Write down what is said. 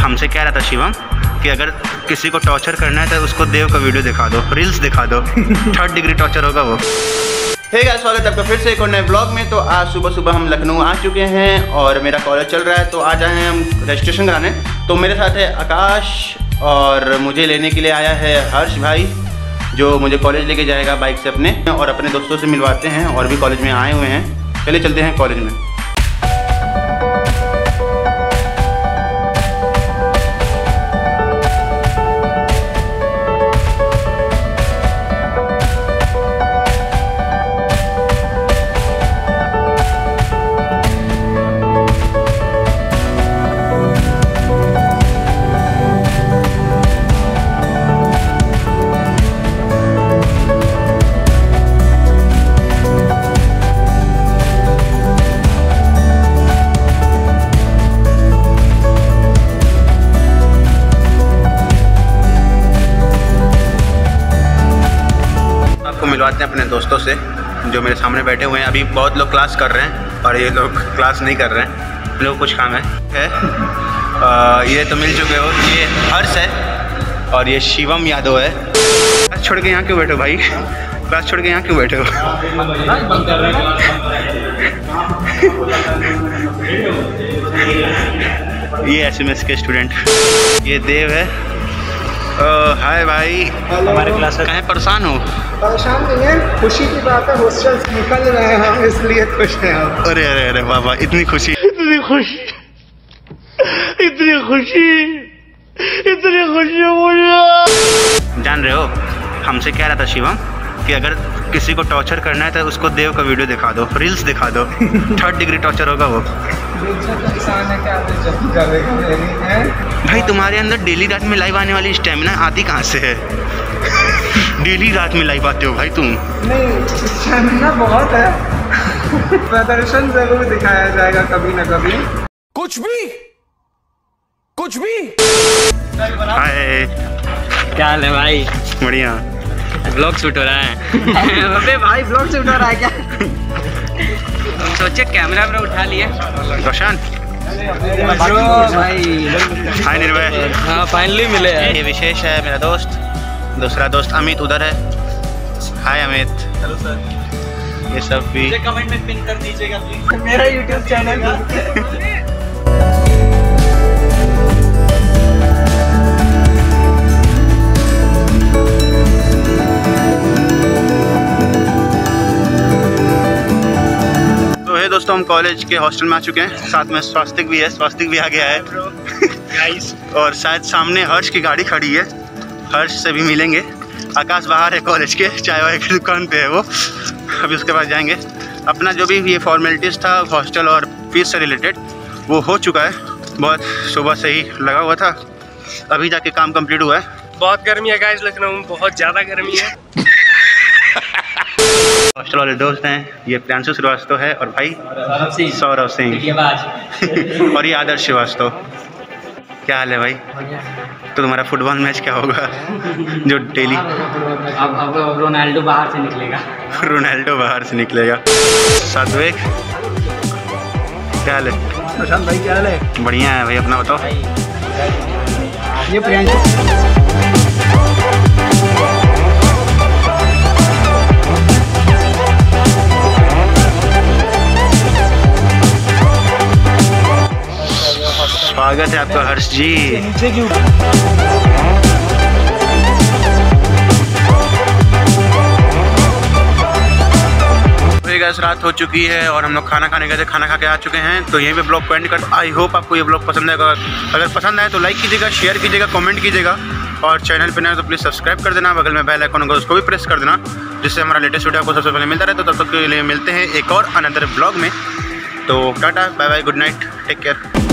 हमसे कह रहा था शिवम कि अगर किसी को टॉर्चर करना है तो उसको देव का वीडियो दिखा दो, रील्स दिखा दो। 3rd डिग्री टॉर्चर होगा वो। हे गाइस, स्वागत है आपका फिर से एक और नए ब्लॉग में। तो आज सुबह हम लखनऊ आ चुके हैं और मेरा कॉलेज चल रहा है, तो आज आए हैं हम रजिस्ट्रेशन कराने। तो मेरे साथ है आकाश और मुझे लेने के लिए आया है हर्ष भाई, जो मुझे कॉलेज लेके जाएगा बाइक से अपने, और अपने दोस्तों से मिलवाते हैं और भी कॉलेज में आए हुए हैं। चलिए चलते हैं कॉलेज में। मिलवाते हैं अपने दोस्तों से जो मेरे सामने बैठे हुए हैं। अभी बहुत लोग क्लास कर रहे हैं और ये लोग क्लास नहीं कर रहे हैं, लोग कुछ काम है। ये तो मिल चुके हो, ये हर्ष है और ये शिवम यादव है। क्लास छोड़ के यहाँ क्यों बैठे हो भाई? क्लास छोड़ के यहाँ क्यों बैठे हो? ये SMS के स्टूडेंट, ये देव है। हाय भाई, हमारे क्लास कहीं परेशान हो? परेशान नहीं है, खुशी की बात है, हॉस्टल से निकल रहे हैं हम, इसलिए खुश हैं हम। अरे अरे अरे बाबा, इतनी खुशी, इतनी खुशी, इतनी खुशी, इतनी खुशी मुझे। जान रहे हो, हमसे कह रहा था शिवम कि अगर किसी को टॉर्चर करना है तो उसको देव का वीडियो दिखा दो, रील्स दिखा दो। 3rd डिग्री टॉर्चर होगा वो। भाई तुम्हारे अंदर डेली रात में लाइव आने वाली स्टैमिना आती कहाँ से है? डेली रात में लाइव आते हो भाई तुम? नहीं, स्टैमिना बहुत है। प्रदर्शन जरूर दिखाया जाएगा कभी ना कभी। कुछ भी। हाय, क्या हाल है भाई? बढ़िया। ब्लॉग शूट हो रहा है। अबे भाई, ब्लॉग शूट हो रहा है क्या? सोचे कैमरा में उठा लिए। रोशन भाई, हाय निर्भय। हाँ फाइनली मिले हैं। ये विशेष है मेरा दोस्त, दूसरा दोस्त अमित उधर है। हाय अमित। Hello sir. ये सब भी कमेंट में पिन कर दीजिएगा प्लीज, मेरा YouTube चैनल। दोस्तों हम कॉलेज के हॉस्टल में आ चुके हैं, साथ में स्वास्तिक भी है, स्वास्तिक भी आ गया है। और शायद सामने हर्ष की गाड़ी खड़ी है, हर्ष से भी मिलेंगे। आकाश बाहर है कॉलेज के, चाय वाय की दुकान पे है वो, अभी उसके पास जाएंगे। अपना जो भी ये फॉर्मेलिटीज़ था हॉस्टल और फीस से रिलेटेड वो हो चुका है, बहुत सुबह से ही लगा हुआ था, अभी जाके काम कंप्लीट हुआ है। बहुत गर्मी है गाइस, लखनऊ में बहुत ज़्यादा गर्मी है। हॉस्टल वाले दोस्त हैं, ये प्रियांशु श्रीवास्तव है और भाई सौरभ सिंह और ये आदर्श श्रीवास्तव। क्या हाल है भाई? तो तुम्हारा फुटबॉल मैच क्या होगा जो डेली? अब रोनाल्डो बाहर से निकलेगा। रोनाल्डो बाहर से निकलेगा। सात्विक, क्या हाल है? प्रशांत भाई, क्या हाल है? बढ़िया है भाई, अपना बताओ। ये प्रियांशु। स्वागत है आपका हर्ष जी। रात हो चुकी है और हम लोग खाना खाने गए थे, खाना खा के आ चुके हैं। तो यहीं पे ब्लॉग को एंड कर। आई होप आपको ये ब्लॉग पसंद आएगा। अगर पसंद आए तो लाइक कीजिएगा, शेयर कीजिएगा, कमेंट कीजिएगा और चैनल पे नए तो प्लीज़ सब्सक्राइब कर देना। बगल में बेल आइकन होगा उसको भी प्रेस कर देना, जिससे हमारा लेटेस्ट वीडियो आपको सबसे पहले मिलता रहे। तो तब तक के लिए मिलते हैं एक और अनदर ब्लॉग में। तो tata, bye bye, good night, take care.